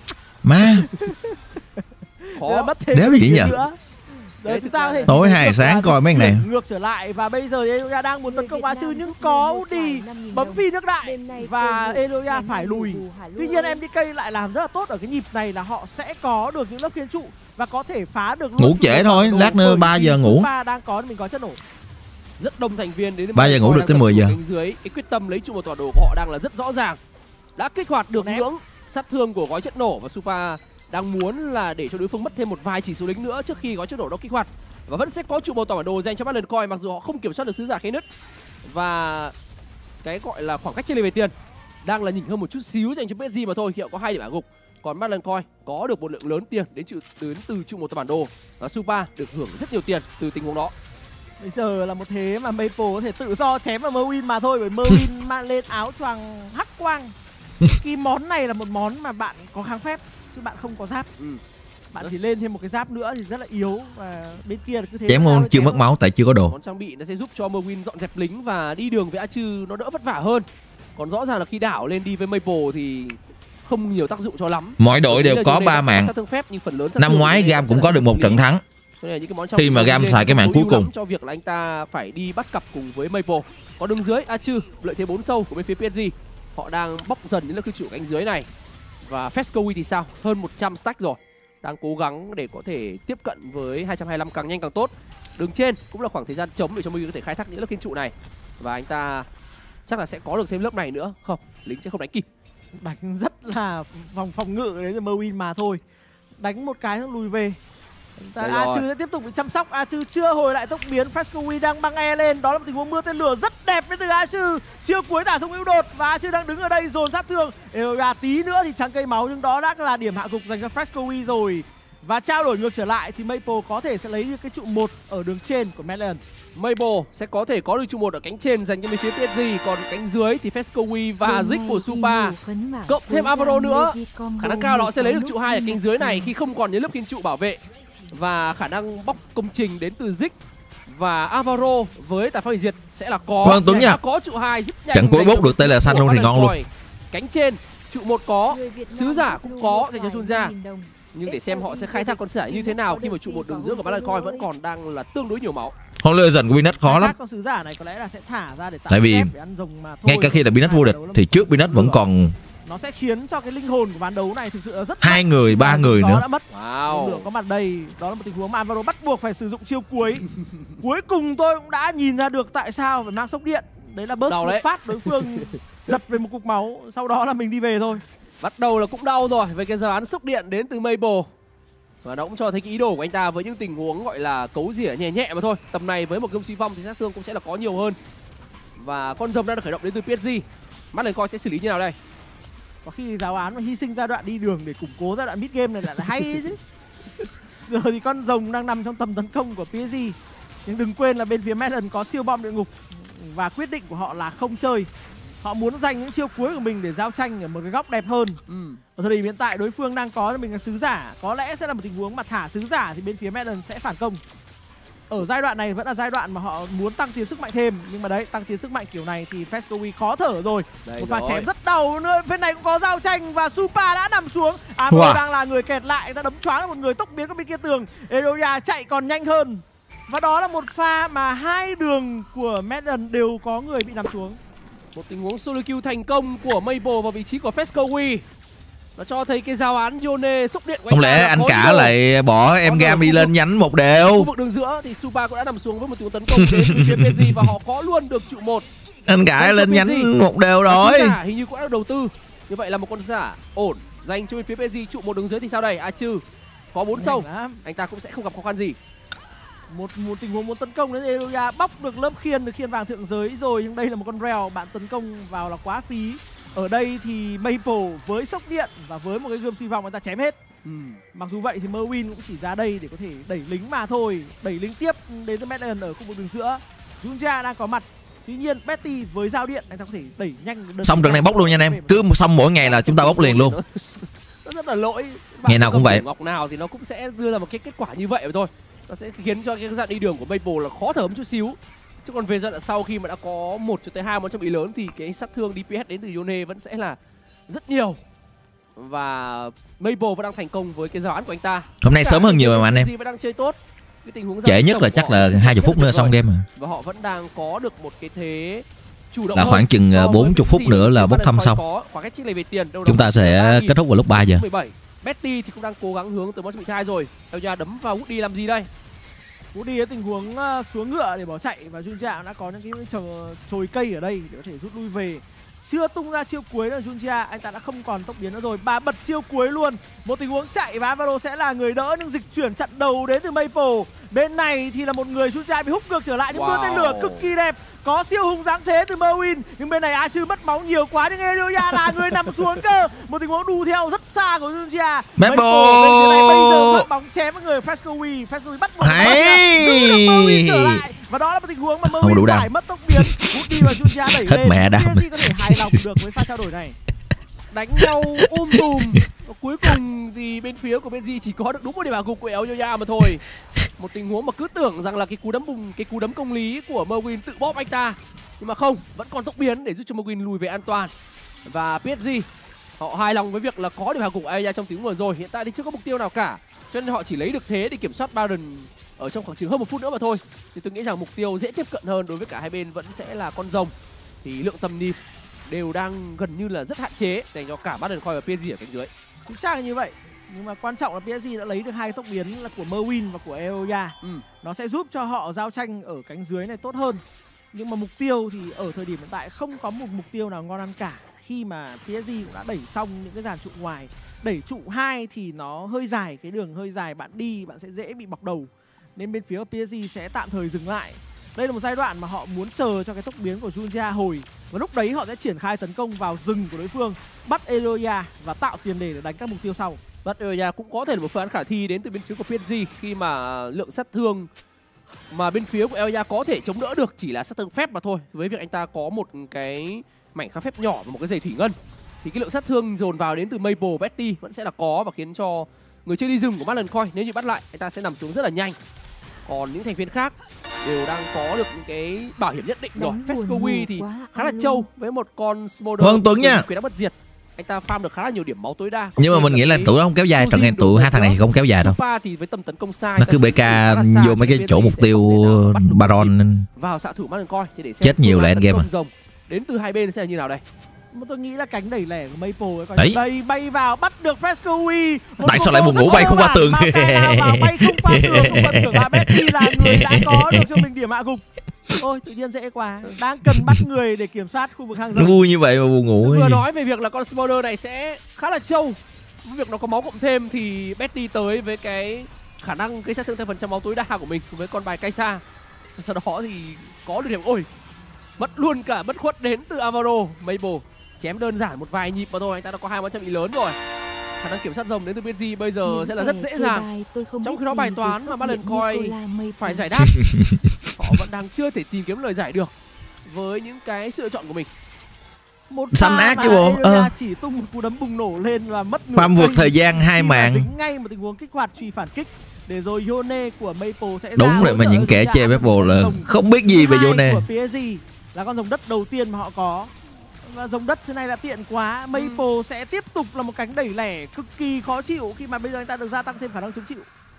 Má Khó. Mất thêm đéo gì nhỉ? Đấy, chúng ta có thể tối 2 sáng coi mấy này ngược trở lại và bây giờ Eloia đang muốn tấn công A Chư nhưng có Udi bấm phi nước đại và Eloia phải lùi. Tuy nhiên MDK lại làm rất là tốt ở cái nhịp này là họ sẽ có được những lớp phiến trụ và có thể phá được. Ngủ trễ thôi, lát nữa 3 giờ ngủ. Đang có mình có chất nổ. Rất đông thành viên đến 3 giờ ngủ được tới 10 giờ. Dưới cái quyết tâm lấy trụ một tọa đồ của họ đang là rất rõ ràng. Đã kích hoạt được ngưỡng sát thương của gói chất nổ và Supa đang muốn là để cho đối phương mất thêm một vài chỉ số lính nữa trước khi gói chất nổ đó kích hoạt. Và vẫn sẽ có trụ màu tỏ bản đồ dành cho Malencoin mặc dù họ không kiểm soát được sứ giả khe nứt. Và cái gọi là khoảng cách chênh lệch về tiền đang là nhỉnh hơn một chút xíu dành cho PSG mà thôi, khi họ có 2 điểm hạ gục. Còn Malencoin có được một lượng lớn tiền đến từ trụ màu tỏ bản đồ và Supa được hưởng rất nhiều tiền từ tình huống đó. Bây giờ là một thế mà Maple có thể tự do chém vào Merwin mà thôi, bởi Merwin mang lên áo choàng hắc quang. Cái món này là một món mà bạn có kháng phép chứ bạn không có giáp. Bạn chỉ lên thêm một cái giáp nữa thì rất là yếu và bên kia là cứ thế. Chém ngon chưa mất máu tại chưa có đồ. Món trang bị nó sẽ giúp cho Merwin dọn dẹp lính và đi đường với A Chư nó đỡ vất vả hơn. Còn rõ ràng là khi đảo lên đi với Maple thì không nhiều tác dụng cho lắm. Mỗi đội đều có 3 mạng. Năm ngoái Gam cũng có được một trận thắng. Khi mà Gam xài cái mạng cuối cùng cho việc là anh ta phải đi bắt cặp cùng với Maple. Còn đường dưới A Chư lợi thế 4 sâu của bên phía PSG. Họ đang bóc dần những lớp cư trụ cánh dưới này. Và Frescoe thì sao? Hơn 100 stack rồi. Đang cố gắng để có thể tiếp cận với 225 càng nhanh càng tốt. Đường trên cũng là khoảng thời gian trống để cho Merwin có thể khai thác những lớp kiên trụ này. Và anh ta chắc là sẽ có được thêm lớp này nữa. Không, lính sẽ không đánh kịp. Đánh rất là phòng ngự đấy là Merwin mà thôi. Đánh một cái xong lùi về. A Trư sẽ tiếp tục bị chăm sóc. A Trư chưa hồi lại tốc biến. Frescoe đang băng E lên. Đó là một tình huống mưa tên lửa rất đẹp đến từ A Trư. Chiêu cuối thả xuống hữu đột và A Trư đang đứng ở đây dồn sát thương. Eoya tí nữa thì trắng cây máu, nhưng đó đã là điểm hạ gục dành cho Frescoe rồi. Và trao đổi ngược trở lại thì Maple có thể sẽ lấy được cái trụ 1 ở đường trên của Madland. Maple sẽ có thể có được trụ 1 ở cánh trên dành cho bên phía PSG, còn cánh dưới thì Frescoe và Zik của Supa cộng thêm Avaro nữa. Khả năng cao họ sẽ lấy được trụ 2 ở cánh dưới này khi không còn những lớp kiên trụ bảo vệ. Và khả năng bóc công trình đến từ Zik và Avaro với tài phá hủy diệt sẽ là có. Vâng, Tuấn nha. Có trụ 2 rất nhanh. Chẳng cuối bốc được Taylor xanh luôn thì ngon luôn. Cánh trên trụ 1 có, sứ giả cũng có dành cho Junja. Nhưng để xem họ sẽ khai thác con sứ giả như thế nào khi mà trụ 1 đường giữa của Balancoin vẫn còn đang là tương đối nhiều máu. Không lựa dần của Binet khó lắm. Con sứ giả này có lẽ là sẽ thả ra để tạo tại vì để ăn rồng mà thôi. ngay cả khi là Binet vô địch thì trước Binet vẫn còn nó sẽ khiến cho cái linh hồn của ván đấu này thực sự rất 2 người 3 người nữa. Đã mất. Lượng có mặt đây, đó là một tình huống mà Alvaro bắt buộc phải sử dụng chiêu cuối. Cuối cùng tôi cũng đã nhìn ra được tại sao phải mang sốc điện. Đấy là burst một phát đối phương giật về một cục máu, sau đó là mình đi về thôi. Bắt đầu là cũng đau rồi với cái giáo án sốc điện đến từ Maple. Và nó cũng cho thấy cái ý đồ của anh ta với những tình huống gọi là cấu rỉa nhẹ nhẹ mà thôi. Tầm này với một gươm suy phong thì sát thương cũng sẽ là có nhiều hơn. Và con rồng đã được khởi động đến từ PSG. Balancoin sẽ xử lý như nào đây? Có khi giáo án mà hy sinh giai đoạn đi đường để củng cố giai đoạn mid game này là hay chứ. Giờ thì con rồng đang nằm trong tầm tấn công của PSG. Nhưng đừng quên là bên phía Madden có siêu bom địa ngục. Và quyết định của họ là không chơi. Họ muốn dành những chiêu cuối của mình để giao tranh ở một cái góc đẹp hơn. Ở thời điểm hiện tại đối phương đang có cho mình là sứ giả. Có lẽ sẽ là một tình huống mà thả sứ giả thì bên phía Madden sẽ phản công. Ở giai đoạn này vẫn là giai đoạn mà họ muốn tăng tiến sức mạnh thêm. Nhưng mà đấy, tăng tiến sức mạnh kiểu này thì Frescoe khó thở rồi. Một pha chém rất đau nữa. Bên này cũng có giao tranh và Supa đã nằm xuống. Amo đang là người kẹt lại. Ta đấm choáng một người tốc biến của bên kia tường. Eroya chạy còn nhanh hơn. Và đó là một pha mà hai đường của Madden đều có người bị nằm xuống. Một tình huống solo kill thành công của Maple vào vị trí của Frescoe. Nó cho thấy cái giao án Yone xúc điện của không lẽ anh cả lại bỏ em Gam đi lên nhánh một đều. Khu vực đường giữa thì Supa cũng đã nằm xuống với một tình huống tấn công đến từ phía PSG và họ có luôn được trụ 1. Anh cả lên nhánh một đều rồi. Hình như cũng đã đầu tư. Như vậy là một con giả ổn dành cho bên phía PSG. Trụ 1 đường dưới thì sao đây? A Trư có 4 sâu. Anh ta cũng sẽ không gặp khó khăn gì. Một tình huống muốn tấn công đến Eroya, bóc được lớp khiên vàng thượng giới rồi, nhưng đây là một con reo, bạn tấn công vào là quá phí. Ở đây thì Maple với sốc điện và với một cái gươm suy vong người ta chém hết. Mặc dù vậy thì Merwin cũng chỉ ra đây để có thể đẩy lính mà thôi, đẩy lính tiếp đến từ Madden ở khu vực đường giữa. Junja đang có mặt. Tuy nhiên Betty với dao điện anh ta có thể đẩy nhanh. Xong trận này bốc luôn nha anh em. Cứ xong mỗi ngày là chúng ta bốc liền luôn. Nó rất là lỗi. Ngày nào cũng vậy. Ngọc nào thì nó cũng sẽ đưa ra một cái kết quả như vậy mà thôi. Nó sẽ khiến cho cái dạng đi đường của Maple là khó thở một chút xíu. Chứ còn về giai đoạn sau khi mà đã có 1 cho tới 2 món trang bị lớn thì cái sát thương DPS đến từ Yone vẫn sẽ là rất nhiều. Và Maple vẫn đang thành công với cái giáo án của anh ta. Hôm nay sớm hơn nhiều mà anh em. Vẫn đang chơi tốt. Cái tình huống trễ nhất là chắc là 20 phút nữa xong game rồi. Và họ vẫn đang có được một cái thế chủ động là khoảng chừng 40 phút nữa là bốc thăm xong. Khoảng cách chênh lệch về tiền chúng ta sẽ kết thúc vào lúc 3 giờ. 17. Betty thì cũng đang cố gắng hướng tới món trang bị 2 rồi. Eoya đấm vào Woody làm gì đây? Woody có tình huống xuống ngựa để bỏ chạy và Junja đã có những cái chồi cây ở đây để có thể rút lui về. Chưa tung ra chiêu cuối là Junja, anh ta đã không còn tốc biến nữa rồi. Bà bật chiêu cuối luôn. Một tình huống chạy và Alvaro sẽ là người đỡ, nhưng dịch chuyển chặn đầu đến từ Maple. Bên này thì là một người Junja bị húc ngược trở lại, nhưng mưa tên lửa cực kỳ đẹp. Có siêu hùng dáng thế từ Merwin, nhưng bên này A Trư mất máu nhiều quá, nhưng Eoya là người nằm xuống cơ. Một tình huống đu theo rất xa của Junja. Maple bên dưới này bây giờ mất bóng chém với người Frescoe. Frescoe bắt buộc giữ được Merwin trở lại. Và đó là một tình huống mà Merwin phải mất tốc biến. Woody và Junja đẩy hết lên. mẹ đam. PSG có thể hài lòng được với pha trao đổi này. Đánh nhau tùm. Cuối cùng thì bên phía của PSG chỉ có được đúng một điểm hạ gục của Eoya mà thôi. Một tình huống mà cứ tưởng rằng là cái cú đấm công lý của Merwin tự bóp anh ta, nhưng mà không, vẫn còn tốc biến để giúp cho Merwin lùi về an toàn. Và PSG họ hài lòng với việc là có điểm hạ gục Eoya trong tiếng vừa rồi. Hiện tại thì chưa có mục tiêu nào cả, cho nên họ chỉ lấy được thế để kiểm soát Baron ở trong khoảng chừng hơn 1 phút nữa mà thôi. Thì tôi nghĩ rằng mục tiêu dễ tiếp cận hơn đối với cả hai bên vẫn sẽ là con rồng. Thì lượng tầm nhìn đều đang gần như là rất hạn chế dành cho cả Balancoin và PSG ở cánh dưới. Chính xác là như vậy. Nhưng mà quan trọng là PSG đã lấy được 2 tốc biến là của Merwin và của Eoya. Nó sẽ giúp cho họ giao tranh ở cánh dưới này tốt hơn. Nhưng mà mục tiêu thì ở thời điểm hiện tại không có một mục tiêu nào ngon ăn cả. khi mà PSG cũng đã đẩy xong những cái dàn trụ ngoài. Đẩy trụ 2 thì nó hơi dài, cái đường hơi dài, bạn đi bạn sẽ dễ bị bọc đầu. Nên bên phía của PSG sẽ tạm thời dừng lại. Đây là một giai đoạn mà họ muốn chờ cho cái tốc biến của Junja hồi. Và lúc đấy họ sẽ triển khai tấn công vào rừng của đối phương, bắt Eloya và tạo tiền đề để đánh các mục tiêu sau. Bắt Eloya cũng có thể là một phương án khả thi đến từ bên phía của PSG, khi mà lượng sát thương mà bên phía của Eloya có thể chống đỡ được chỉ là sát thương phép mà thôi. Với việc anh ta có một cái mảnh kháng phép nhỏ và một cái giày thủy ngân, thì cái lượng sát thương dồn vào đến từ Maple, Betty vẫn sẽ là có, và khiến cho người chơi đi rừng của Marlon nếu như bắt lại anh ta sẽ nằm xuống rất là nhanh. Còn những thành viên khác đều đang có được những cái bảo hiểm nhất định rồi. Fescowi thì khá là trâu với một con Smolder. Vâng Tuấn nha. Quyền đã bất diệt. Anh ta farm được khá là nhiều điểm máu tối đa. Nhưng mà mình nghĩ là tụi nó không kéo dài, trận này tụi hai thằng này thì không kéo dài đâu. Thì với tầm tấn công sai, nó cứ BK vô mấy cái chỗ mục tiêu Baron vào xạ thủ Marlon thì để xem chết nhiều là endgame à. Đến từ hai bên sẽ là như nào đây? Tôi nghĩ là cánh đẩy lẻ của Maple ấy, đấy. Đây bay vào bắt được Fescowi. Tại sao lại buồn ngủ bay không qua tường? Bay không qua tường, phần thưởng là Betty là người đã có được cho mình điểm hạ gục. Ôi tự nhiên dễ quá, đang cần bắt người để kiểm soát khu vực hang rồng. Vui như vậy mà buồn ngủ. Vừa nói về việc là con Smolder này sẽ khá là trâu. Với việc nó có máu cộng thêm thì Betty tới với cái khả năng gây sát thương thêm phần trăm máu tối đa của mình với con bài Kai'Sa. Sau đó thì có được điểm, ôi mất luôn cả bất khuất đến từ Alvaro. Maple chém đơn giản một vài nhịp mà thôi, anh ta đã có 2 trăm bị lớn rồi. Khả năng kiểm soát rồng đến từ PSG bây giờ sẽ là rất dễ dàng. Trong khi đó bài toán mà Marlon phải giải đáp, họ vẫn đang chưa thể tìm kiếm lời giải được với những cái sự lựa chọn của mình. Một xanh ác chứ bộ. Chỉ tung một cú đấm bùng nổ lên và mất farm vượt thời gian 2 mạng. Dính ngay một tình huống kích hoạt truy phản kích để rồi Yone của Maple sẽ đúng rồi, mà những kẻ chơi Maple là không biết gì về Yone. Của PSG là con rồng đất đầu tiên mà họ có. Và rồng đất thế này là tiện quá. Maple sẽ tiếp tục là một cánh đẩy lẻ cực kỳ khó chịu khi mà bây giờ anh ta được gia tăng thêm khả năng chống chịu.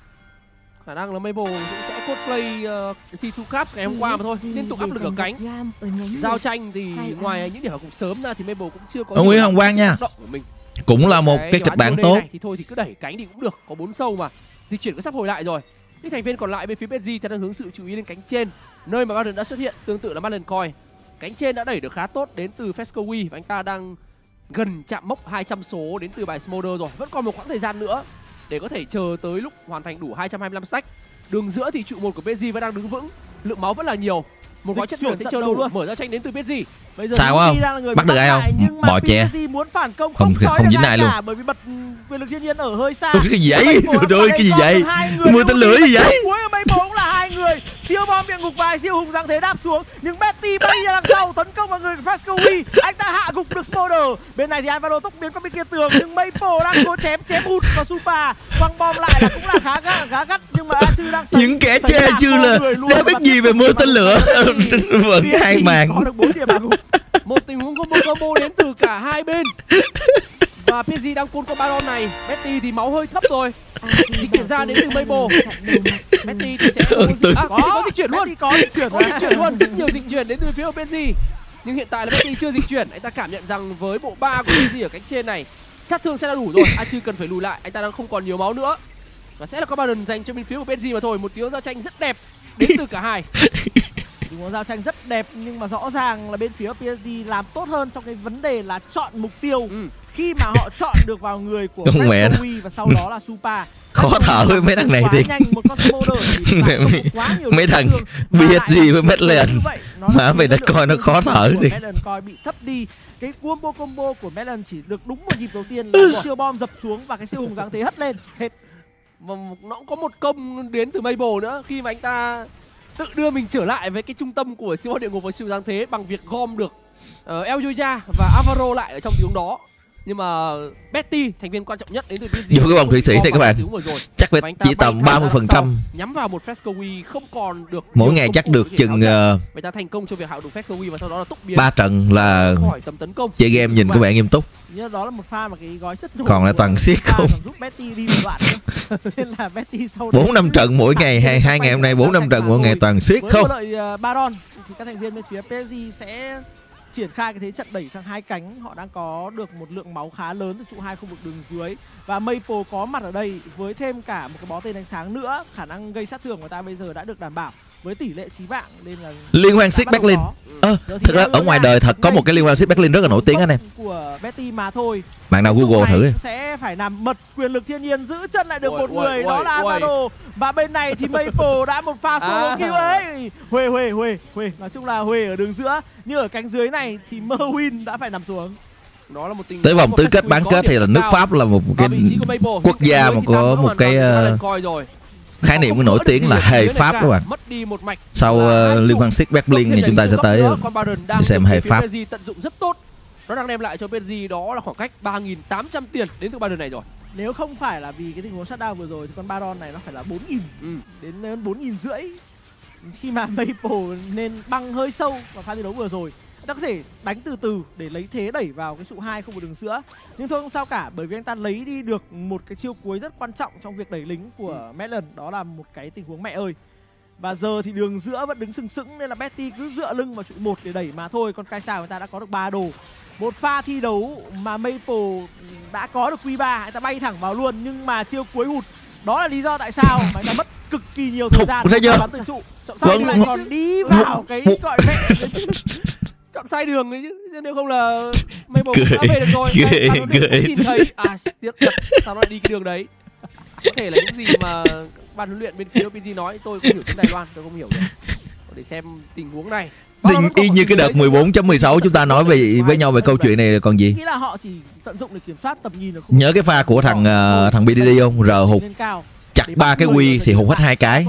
Khả năng là Maple cũng sẽ cosplay C2 Cup ngày hôm qua mà thôi, liên tục áp lực ở cánh. Giao tranh thì ngoài những điểm hợp cục sớm ra thì Maple cũng chưa có Nguyễn Hồng Quang nha, cũng là một cái kịch bản tốt. Thì thôi thì cứ đẩy cánh thì cũng được, có 4 sâu mà. Di chuyển có sắp hồi lại rồi. Những thành viên còn lại bên phía PSG thì đang hướng sự chú ý lên cánh trên, nơi mà Marlon đã xuất hiện, tương tự là Marlon Coin. Cánh trên đã đẩy được khá tốt đến từ Fescowi và anh ta đang gần chạm mốc 200 số đến từ bài Smolder rồi. Vẫn còn một khoảng thời gian nữa để có thể chờ tới lúc hoàn thành đủ 225 stack. Đường giữa thì trụ 1 của PSG vẫn đang đứng vững, lượng máu vẫn là nhiều. Một gói chất lượng sẽ chờ đủ luôn. Mở ra tranh đến từ PSG. Bây giờ sao không? Bắt được ai không? Bỏ che. Muốn phản công không dính ai luôn. Bởi vì bật quyền lực thiên nhiên ở hơi xa. Cái gì vậy? Trời ơi, cái gì vậy? Mưa tên lửa gì vậy? Cuối ở Maple cũng là 2 người. Siêu bom miệng ngục vài siêu hùng dáng thế đáp xuống, nhưng Betty bay ra đằng sau tấn công vào người của Fescowi. Anh ta hạ gục được Smolder. Bên này thì Alvaro tốc biến qua bên kia tường, nhưng Maple đang cố chém hụt vào Supa. Quăng bom lại là cũng là khá gắt, nhưng mà Achu đang những kẻ chê chưa là đã biết gì về mưa tên lửa. Vẫn hai màn. Có được 4 điểm hạ gục. Một tình huống combo đến từ cả hai bên. Và PSG đang cuốn con Baron này. Betty thì máu hơi thấp rồi. Dịch chuyển ra đến từ Maple. Betty thì sẽ có dịch chuyển luôn. Có dịch chuyển luôn, rất nhiều dịch chuyển đến từ phía của PSG. Nhưng hiện tại là Betty chưa dịch chuyển. Anh ta cảm nhận rằng với bộ 3 của PSG ở cánh trên này, sát thương sẽ đã đủ rồi. Chưa cần phải lùi lại, anh ta đang không còn nhiều máu nữa. Và sẽ là có Baron dành cho bên phía của PSG mà thôi. Một tiếng giao tranh rất đẹp đến từ cả hai. Tình huống giao tranh rất đẹp, nhưng mà rõ ràng là bên phía PSG làm tốt hơn trong cái vấn đề là chọn mục tiêu. Khi mà họ chọn được vào người của Fescowi và sau đó là Supa. Khó thở với mấy thằng này thì mấy thằng PSG với Medlen mà về đất coi nó khó thở đi. Medlen coi bị thấp đi. Cái combo của Medlen chỉ được đúng một nhịp đầu tiên là siêu bom dập xuống và cái siêu hùng dáng thế hất lên hết. Mà nó cũng có một công đến từ Maple nữa, khi mà anh ta tự đưa mình trở lại với cái trung tâm của siêu địa ngục và siêu giáng thế bằng việc gom được Elyoya và Alvaro lại ở trong tiếng đó. Nhưng mà Betty, thành viên quan trọng nhất đến từ PSG, vô cái vòng Thụy Sĩ này các bạn, chắc phải chỉ tầm 30%. Nhắm vào một Fescowi không còn được. Mỗi ngày chắc được chừng người ta thành công trong việc hạ được Fescowi và sau đó là túc biến 3 trận là khỏi tầm tấn công. Chơi game nhìn có vẻ nghiêm túc. Đó là một pha mà cái gói rất còn là toàn siết không. Giúp Betty đi một đoạn nên là Betty sau 4-5 trận mỗi ngày, hai ngày hôm nay 4-5 trận mỗi ngày toàn siết không. Với lợi Baron thì các thành viên bên phía PSG sẽ triển khai cái thế trận đẩy sang hai cánh. Họ đang có được một lượng máu khá lớn từ trụ 2 khu vực đường dưới. Và Maple có mặt ở đây với thêm cả một cái bó tên ánh sáng nữa. Khả năng gây sát thương của người ta bây giờ đã được đảm bảo với tỷ lệ chí mạng, nên là liên hoan Six Berlin. Thực ra ở ngoài đời thật có một cái liên hoan Six Berlin rất là nổi tiếng anh em. của Betty mà thôi. Bạn nào Google thử đi. Sẽ phải nằm mật quyền lực thiên nhiên giữ chân lại được một người, đó là Alvaro. Và bên này thì Maple đã một pha solo kill ấy. Huê. Nói chung là Huê ở đường giữa, nhưng ở cánh dưới này thì Merwin đã phải nằm xuống. Đó là một tình tới vòng tứ kết bán kết thì là nước Pháp là một cái quốc gia mà có một cái khái niệm cũng nổi tiếng là hề Pháp các bạn. Sau liên quan Six Berlin thì chúng ta sẽ tới xem hề Pháp. tận dụng rất tốt. Nó đang đem lại cho PSG đó là khoảng cách 3.800 tiền đến từ Baron này rồi. Nếu không phải là vì cái tình huống shutdown vừa rồi thì con Baron này nó phải là 4.000 đến 4.500. Khi mà Maple nên băng hơi sâu vào pha thi đấu vừa rồi, ta có thể đánh từ từ để lấy thế đẩy vào cái trụ 2 không có đường giữa. Nhưng thôi không sao cả, bởi vì anh ta lấy đi được một cái chiêu cuối rất quan trọng trong việc đẩy lính của Melon, đó là một cái tình huống mẹ ơi. Và giờ thì đường giữa vẫn đứng sừng sững nên là Betty cứ dựa lưng vào trụ 1 để đẩy mà thôi. Còn Kaisa người ta đã có được 3 đồ. Một pha thi đấu mà Maple đã có được Q3, anh ta bay thẳng vào luôn nhưng mà chiêu cuối hụt. Đó là lý do tại sao mà anh ta mất cực kỳ nhiều thời gian để bắn từ trụ. Sao lại còn đi vào cái gọi mẹ chọn sai đường đấy chứ, nếu không là Maple cũng đã về được rồi. Nhìn thấy tiếc thật, sao nó đi cái đường đấy. Có thể là những gì mà ban huấn luyện bên phía PSG nói tôi không hiểu tiếng Đài Loan, tôi không hiểu được. Để xem tình huống này. Tình y như cái đợt 14.16 chúng ta nói với nhau về câu chuyện này còn gì. Nghĩ là họ chỉ tận dụng để kiểm soát tầm nhìn. Nhớ cái pha của thằng BDD không? Rờ hụt chặt 3 cái quy thì hụt hết 2 cái.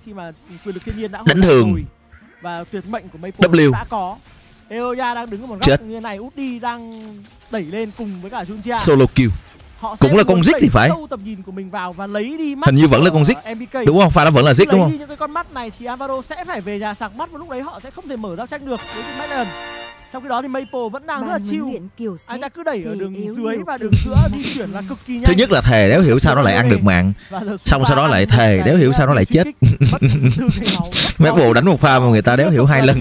Đánh thường. Và tuyệt mệnh của Maple đã có. Eoya đang đứng ở một góc như này, Udi đang đẩy lên cùng với cả Junjia. Solo kill. Họ cũng là con Zig thì phải. Sâu tầm nhìn của mình vào và lấy đi mắt. Hình như vẫn là con Zig. Đúng không? Pha đó vẫn là Zig đúng không? Lấy đi những cái con mắt này thì Alvaro sẽ phải về nhà sạc mắt và lúc đấy họ sẽ không thể mở giao tranh được với Madden. Trong khi đó thì Maple vẫn đang rất là chill. Anh ta cứ đẩy ở đường dưới và đường giữa di chuyển là cực kỳ nhanh. Thứ nhất là thề đéo hiểu sao nó lại ăn được mạng. Xong sau đó lại thề đéo hiểu sao nó lại chết. Maple đánh một pha mà người ta đéo hiểu 2 lần.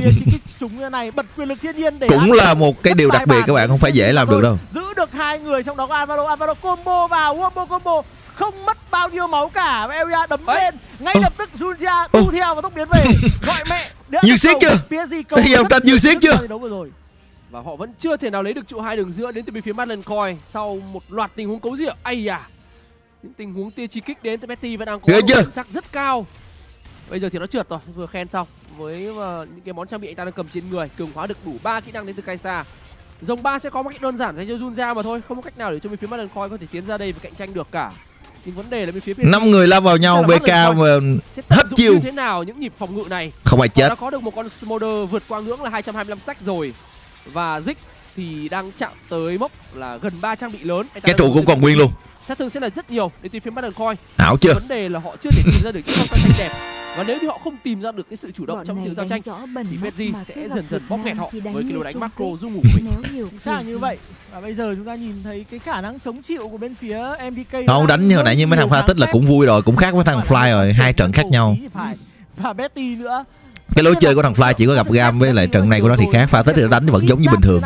Cũng là một cái điều đặc biệt các bạn, không phải dễ làm được đâu. Giữ được 2 người, trong đó có Alvaro combo vào, wombo combo. Không mất bao nhiêu máu cả, và Eoya đấm lên. Ngay lập tức Junjia đu theo và tốc biến về. Gọi mẹ. Như siết chưa? Bây giờ ta như siết chưa? Và họ vẫn chưa thể nào lấy được trụ 2 đường giữa đến từ bên phía Madden Coin sau một loạt tình huống cấu rỉa. Ây à, những tình huống tia chi kích đến từ Betty vẫn đang có độ chính xác rất cao. Bây giờ thì nó trượt rồi, vừa khen xong với những cái món trang bị anh ta đang cầm trên người, cường hóa được đủ 3 kỹ năng đến từ Kaisa. Dòng 3 sẽ có một cách đơn giản dành cho Junjia mà thôi, không có cách nào để cho bên phía Madden Coin có thể tiến ra đây và cạnh tranh được cả. Nhưng vấn đề là bên phía 5 người lao vào nhau, BK mà hết chiêu. Như thế nào những nhịp phòng ngự này? Không ai chết. Họ đã có được một con Smolder vượt qua ngưỡng là 225 stack rồi. Và Zig thì đang chạm tới mốc là gần 3 trang bị lớn. Cái trụ cũng còn nguyên luôn. Sát thương sẽ là rất nhiều đến từ phía Madden Coin. Ảo chưa? Vấn đề là họ chưa thể tìm ra được những phong cách đẹp. Và nếu như họ không tìm ra được cái sự chủ động trong những giao tranh thì PSG sẽ dần dần bóp nghẹt họ với cái lối đánh macro du ngủ của mình. Sao như vậy? Và bây giờ chúng ta nhìn thấy cái khả năng chống chịu của bên phía MBK. Không đánh như hồi nãy như mấy thằng pha tích là cũng vui rồi, cũng khác với thằng Fly rồi, 2 trận khác nhau. Và Betty nữa. Cái lối chơi của thằng Fly chỉ có gặp Gam với lại trận này của nó thì khác. Pha tích thì nó đánh vẫn giống như bình thường.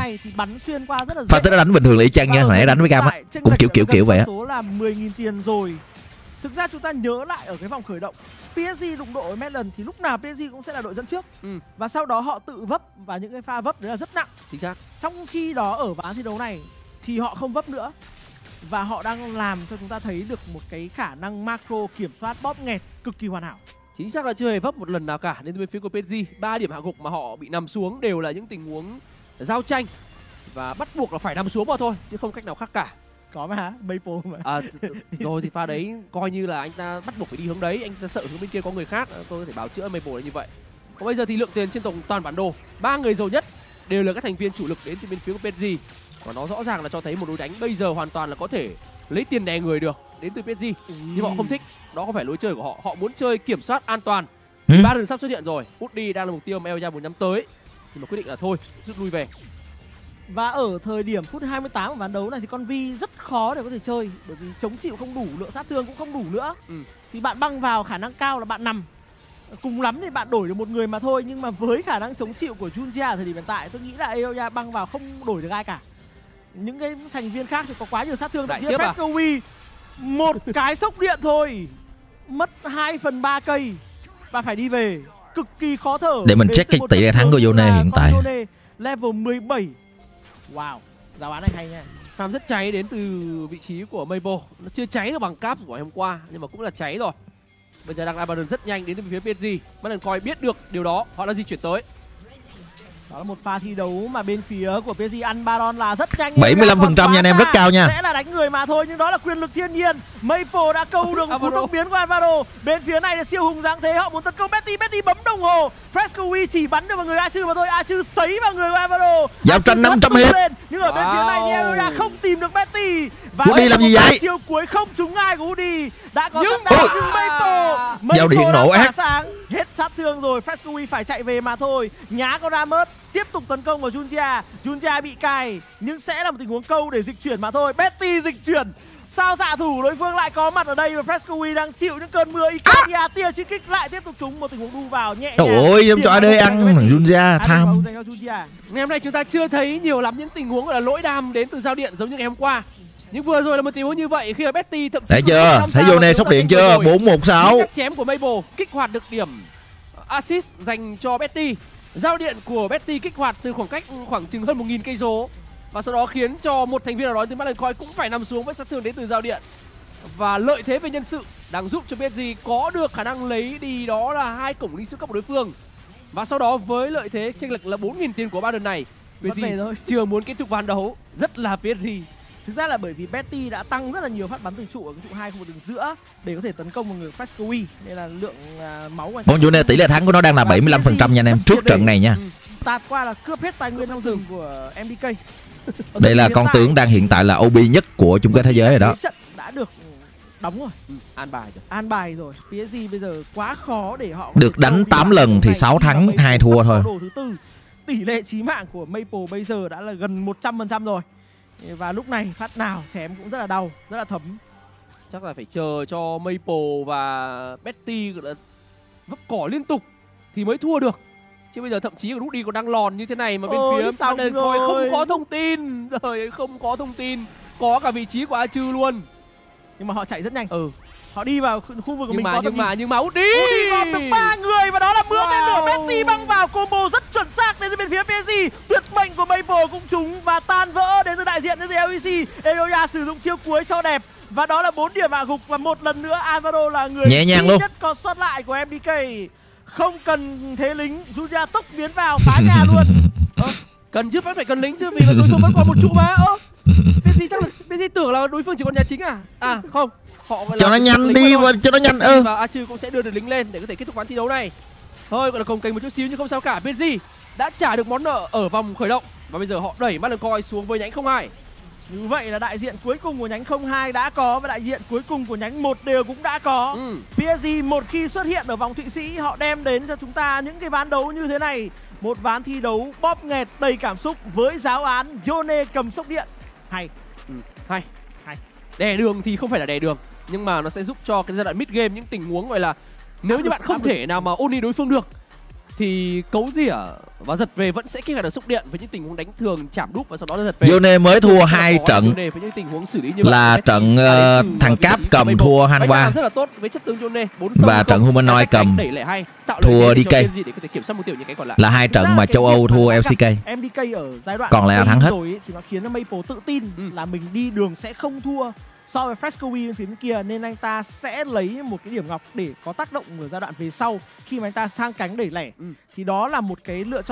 Pha tích nó đánh bình thường là y chang nha, hồi nãy đánh với Gam á, cũng kiểu vậy á. Số là 10.000 tiền rồi. Thực ra chúng ta nhớ lại ở cái vòng khởi động, PSG đụng độ với Melon thì lúc nào PSG cũng sẽ là đội dẫn trước. Và sau đó họ tự vấp và những cái pha vấp đấy là rất nặng. Chính xác. Trong khi đó ở ván thi đấu này thì họ không vấp nữa. Và họ đang làm cho chúng ta thấy được một cái khả năng macro kiểm soát bóp nghẹt cực kỳ hoàn hảo. Chính xác là chưa hề vấp một lần nào cả đến từ bên phía của PSG. 3 điểm hạ gục mà họ bị nằm xuống đều là những tình huống giao tranh và bắt buộc là phải nằm xuống mà thôi, chứ không cách nào khác cả. Có mà hả? Maple mà. Rồi thì pha đấy coi như là anh ta bắt buộc phải đi hướng đấy, anh ta sợ hướng bên kia có người khác, tôi có thể báo chữa Maple là như vậy. Còn bây giờ thì lượng tiền trên toàn bản đồ, 3 người giàu nhất đều là các thành viên chủ lực đến từ bên phía của PSG. Và nó rõ ràng là cho thấy một đối đánh bây giờ hoàn toàn là có thể lấy tiền đè người được đến từ PSG. Nhưng họ không thích, đó không phải lối chơi của họ. Họ muốn chơi kiểm soát an toàn. 3 đường sắp xuất hiện rồi, Udi đang là mục tiêu mà Eoya muốn nhắm tới. Nhưng mà quyết định là thôi, rút lui về. Và ở thời điểm phút 28 của ván đấu này thì con Vi rất khó để có thể chơi, bởi vì chống chịu không đủ, lượng sát thương cũng không đủ nữa. Thì bạn băng vào khả năng cao là bạn nằm. Cùng lắm thì bạn đổi được một người mà thôi, nhưng mà với khả năng chống chịu của Junjia ở thời điểm hiện tại, tôi nghĩ là Eoya băng vào không đổi được ai cả. Những cái thành viên khác thì có quá nhiều sát thương, thậm chí là Frescowi một cái sốc điện thôi mất 2/3 cây và phải đi về, cực kỳ khó thở. Để mình check cái tỷ lệ thắng của Yone hiện tại. Level 17. Wow. Giáo án này hay nha. Farm rất cháy đến từ vị trí của Maple. Nó chưa cháy được bằng cáp của hôm qua nhưng mà cũng là cháy rồi. Bây giờ đang Baron rất nhanh đến từ phía PSG. Baron biết được điều đó, họ đã di chuyển tới. Đó là một pha thi đấu mà bên phía của PSG ăn Baron là rất nhanh. 75% nha anh em, rất cao nha. Sẽ là đánh người mà thôi, nhưng đó là quyền lực thiên nhiên. Maple đã câu được một cú đột biến của Alvaro. Bên phía này là siêu hùng dáng thế, họ muốn tấn công Betty. Betty bấm đồng hồ. Frescoe chỉ bắn được vào người Achu mà thôi. Achu sấy vào người của Alvaro. Giao tranh 500 hiệp. Nhưng ở bên phía này thì Eoya không tìm được Betty. Và Woody làm gì vậy? Chiêu cuối không trúng ai của Woody. Đã có rất đau nhưng Maple giao điện nổ ác. sáng. Hết sát thương rồi, Frescoe phải chạy về mà thôi. Nhá có ra mất. Tiếp tục tấn công vào Junja. Junja bị cài nhưng sẽ là một tình huống câu để dịch chuyển mà thôi. Betty dịch chuyển. Sao xạ thủ đối phương lại có mặt ở đây và Frescoe đang chịu những cơn mưa. Icaria tia truy kích lại tiếp tục trúng một tình huống đu vào nhẹ nhàng. Trời ơi, em cho AD ăn thằng Junja tham. Ngày hôm nay chúng ta chưa thấy nhiều lắm những tình huống gọi là lỗi đam đến từ giao điện giống như ngày hôm qua. Nhưng vừa rồi là một tình huống như vậy khi mà Betty thậm chí thấy chưa? Thấy Yone sốc điện chưa? 416. Cắt chém của Maple kích hoạt được điểm assist dành cho Betty. Giao điện của Betty kích hoạt từ khoảng chừng hơn 1000 cây số và sau đó khiến cho một thành viên nào đó từ Battlecoin cũng phải nằm xuống với sát thương đến từ giao điện. Và lợi thế về nhân sự đang giúp cho PSG có được khả năng lấy đi đó là 2 cổng linh sức cấp của đối phương. Và sau đó với lợi thế chênh lệch là 4000 tiền của Baron này, PSG chưa muốn kết thúc ván đấu, rất là PSG. Thực ra là bởi vì Betty đã tăng rất là nhiều phát bắn từ trụ ở cái trụ 2 khu vực đường giữa để có thể tấn công vào người Frescoe, nên là lượng máu của con Yone tỷ lệ thắng của nó đang là 75% nha anh em, trước trận này nha. Tạt qua là cướp hết tài nguyên trong rừng của MDK. Đây là con tướng đang hiện tại là OP nhất của chung kết thế giới rồi đó. Trận đã được đóng rồi, an bài rồi. PSG bây giờ quá khó để họ được đánh 8 lần thì 6 thắng 2 thua thôi. Đồ thứ tư, tỷ lệ chí mạng của Maple bây giờ đã là gần 100% rồi. Và lúc này phát nào chém cũng rất là đau, rất là thấm. Chắc là phải chờ cho Maple và Betty vấp cỏ liên tục thì mới thua được. Chứ bây giờ thậm chí Rudy còn đang lòn như thế này mà bên phía Battlecoin không có thông tin. Rồi không có thông tin. Có cả vị trí của Achu luôn. Nhưng mà họ chạy rất nhanh. Họ đi vào khu vực của mình nhưng mà Udi gom được 3 người và đó là mưa tên lửa. Betty băng vào combo rất chuẩn xác đến từ bên phía PSG. Tuyệt mệnh của Maple cũng trúng và tan vỡ đến từ đại diện đến từ LEC. Eoya sử dụng chiêu cuối cho đẹp và đó là 4 điểm hạ gục và một lần nữa Alvaro là người nhẹ nhàng luôn nhất còn sót lại của MDK. Không cần thế lính, Julia tốc biến vào phá nhà luôn. Cần chứ, phải cần lính chứ vì là đối phương vẫn còn một trụ mà. PSG chắc là PSG tưởng là đối phương chỉ còn nhà chính à? À không, họ gọi là cho nó nhanh đi và cho nó nhanh. Và Achu cũng sẽ đưa được lính lên để có thể kết thúc ván thi đấu này. Thôi gọi là cồng kềnh một chút xíu nhưng không sao cả. PSG đã trả được món nợ ở vòng khởi động và bây giờ họ đẩy Battlecoin xuống với nhánh 02. Như vậy là đại diện cuối cùng của nhánh 02 đã có và đại diện cuối cùng của nhánh 1 đều cũng đã có. PSG một khi xuất hiện ở vòng Thụy Sĩ, họ đem đến cho chúng ta những cái ván đấu như thế này. Một ván thi đấu bóp nghẹt đầy cảm xúc với giáo án Yone cầm sốc điện. Hay. Hay. Đè đường thì không phải là đè đường, nhưng mà nó sẽ giúp cho cái giai đoạn mid game những tình huống gọi là nếu như bạn không thể nào mà ôn đi đối phương được thì cấu rỉa và giật về vẫn sẽ kích hoạt được xúc điện với những tình huống đánh thường chạm đúp và sau đó là giật về. Yone mới thua 2 trận với những tình huống xử lý như là vậy. trận thằng Cáp cầm thua Hanwha rất là tốt với chất tướng Yone. Và trận Humanoid cầm thua DK. Là 2 trận mà châu Âu thua LCK. MDK ở giai đoạn còn lại là thắng hết rồi thì nó khiến cho Maple tự tin là mình đi đường sẽ không thua so với Frescoe bên phía bên kia, nên anh ta sẽ lấy một cái điểm ngọc để có tác động ở giai đoạn về sau khi mà anh ta sang cánh đẩy lẻ. Thì đó là một cái lựa chọn